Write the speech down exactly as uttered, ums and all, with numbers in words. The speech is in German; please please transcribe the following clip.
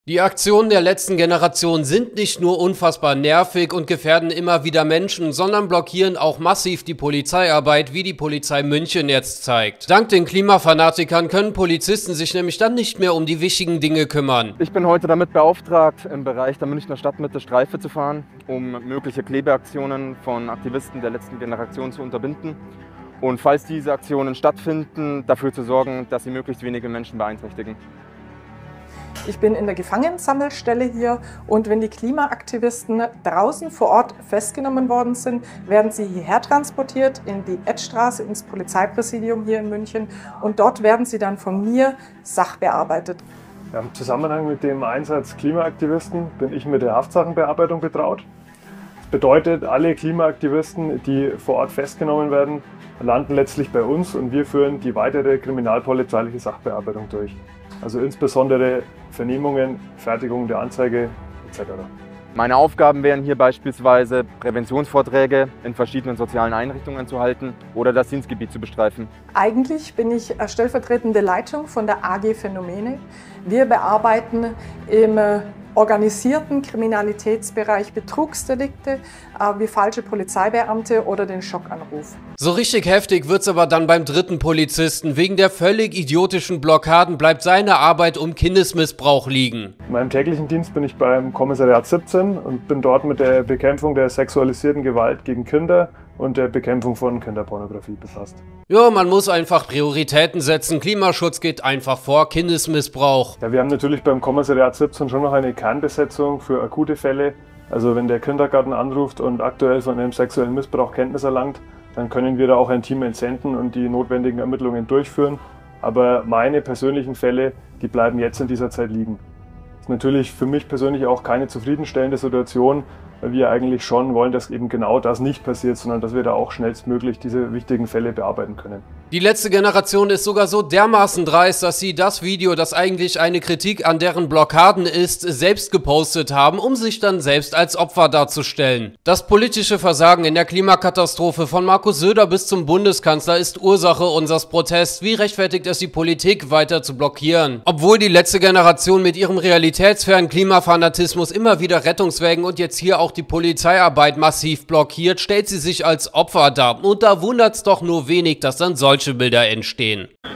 Die Aktionen der letzten Generation sind nicht nur unfassbar nervig und gefährden immer wieder Menschen, sondern blockieren auch massiv die Polizeiarbeit, wie die Polizei München jetzt zeigt. Dank den Klimafanatikern können Polizisten sich nämlich dann nicht mehr um die wichtigen Dinge kümmern. Ich bin heute damit beauftragt, im Bereich der Münchner Stadtmitte Streife zu fahren, um mögliche Klebeaktionen von Aktivisten der letzten Generation zu unterbinden. Und falls diese Aktionen stattfinden, dafür zu sorgen, dass sie möglichst wenige Menschen beeinträchtigen. Ich bin in der Gefangenensammelstelle hier und wenn die Klimaaktivisten draußen vor Ort festgenommen worden sind, werden sie hierher transportiert in die Edstraße, ins Polizeipräsidium hier in München und dort werden sie dann von mir sachbearbeitet. Ja, im Zusammenhang mit dem Einsatz Klimaaktivisten bin ich mit der Haftsachen-Bearbeitung betraut. Das bedeutet, alle Klimaaktivisten, die vor Ort festgenommen werden, landen letztlich bei uns und wir führen die weitere kriminalpolizeiliche Sachbearbeitung durch. Also insbesondere Vernehmungen, Fertigung der Anzeige et cetera. Meine Aufgaben wären hier beispielsweise, Präventionsvorträge in verschiedenen sozialen Einrichtungen zu halten oder das Dienstgebiet zu bestreifen. Eigentlich bin ich stellvertretende Leitung von der A G Phänomene. Wir bearbeiten im organisierten Kriminalitätsbereich Betrugsdelikte wie falsche Polizeibeamte oder den Schockanruf. So richtig heftig wird's aber dann beim dritten Polizisten. Wegen der völlig idiotischen Blockaden bleibt seine Arbeit um Kindesmissbrauch liegen. In meinem täglichen Dienst bin ich beim Kommissariat siebzehn und bin dort mit der Bekämpfung der sexualisierten Gewalt gegen Kinder und der Bekämpfung von Kinderpornografie befasst. Ja, man muss einfach Prioritäten setzen. Klimaschutz geht einfach vor Kindesmissbrauch. Ja, wir haben natürlich beim Kommissariat siebzehn schon noch eine Kernbesetzung für akute Fälle. Also wenn der Kindergarten anruft und aktuell von einem sexuellen Missbrauch Kenntnis erlangt, dann können wir da auch ein Team entsenden und die notwendigen Ermittlungen durchführen. Aber meine persönlichen Fälle, die bleiben jetzt in dieser Zeit liegen. Das ist natürlich für mich persönlich auch keine zufriedenstellende Situation, weil wir eigentlich schon wollen, dass eben genau das nicht passiert, sondern dass wir da auch schnellstmöglich diese wichtigen Fälle bearbeiten können. Die letzte Generation ist sogar so dermaßen dreist, dass sie das Video, das eigentlich eine Kritik an deren Blockaden ist, selbst gepostet haben, um sich dann selbst als Opfer darzustellen. Das politische Versagen in der Klimakatastrophe von Markus Söder bis zum Bundeskanzler ist Ursache unseres Protests. Wie rechtfertigt es die Politik, weiter zu blockieren? Obwohl die letzte Generation mit ihrem realitätsfernen Klimafanatismus immer wieder Rettungswägen und jetzt hier auch die Polizeiarbeit massiv blockiert, stellt sie sich als Opfer dar. Und da wundert's doch nur wenig, dass dann solche Bilder entstehen.